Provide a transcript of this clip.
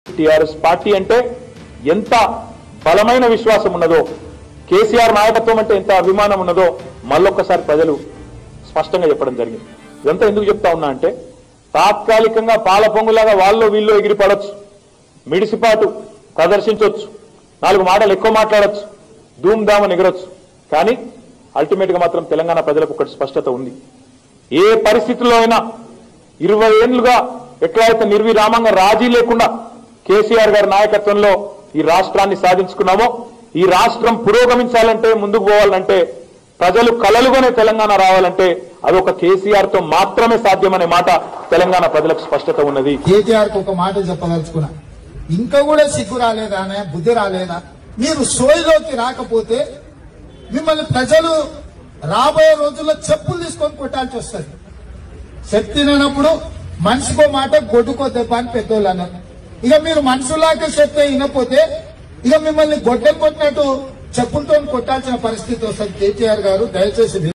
TRS party అంటే ఎంత బలమైన విశ్వాసం ఉన్నదో, కేసీఆర్ నాయకత్వం అంటే ఎంత అభిమానం ఉన్నదో మళ్ళొక్కసారి ప్రజలు స్పష్టంగా చెప్పడం జరిగింది. ఇదంతా ఎందుకు చెప్తా ఉన్నా అంటే, తాత్కాలికంగా పాల పొంగులాగా వాళ్ళు వీళ్ళు ఎగిరిపడొచ్చు, మిడిసిపాటు ప్రదర్శించవచ్చు, 4 మాటలు ఎక్కువ మాట్లాడొచ్చు, ధూమ్ధామని ఎగరొచ్చు, కానీ అల్టిమేట్ గా మాత్రం తెలంగాణ ప్రజలకు ఒకటి స్పష్టత ఉంది. ఏ పరిస్థితుల్లో అయినా 20 ఏళ్లుగా ఎట్లయితే నిర్విరామంగా రాజీ లేకుండా కేసీఆర్ గారి నాయకత్వంలో ఈ రాష్ట్రాన్ని సాధించుకున్నామో, ఈ రాష్ట్రం పురోగమించాలంటే, ముందుకు పోవాలంటే, ప్రజలు కలలుగానే తెలంగాణ రావాలంటే అదొక కేసీఆర్ తో మాత్రమే సాధ్యమనే మాట తెలంగాణ ప్రజలకు స్పష్టత ఉన్నది. కేటీఆర్ కు ఒక మాట చెప్పదలుచుకున్నా, ఇంకా కూడా సిగ్గు రాలేదా, బుద్ధి రాలేదా? మీరు సోయిలోకి రాకపోతే మిమ్మల్ని ప్రజలు రాబోయే రోజుల్లో చెప్పులు తీసుకొని కొట్టాల్సి వస్తుంది. శక్తి లేనప్పుడు మనిషికో మాట గొడ్డుకో దెబ్బ అని పెద్దోళ్ళు అన్నారు. ఇక మీరు మనుషులాగా చెప్తే వినపోతే ఇక మిమ్మల్ని గొడ్డలు కొట్టినట్టు చెప్పులతో కొట్టాల్సిన పరిస్థితి వస్తుంది. కేటీఆర్ గారు దయచేసి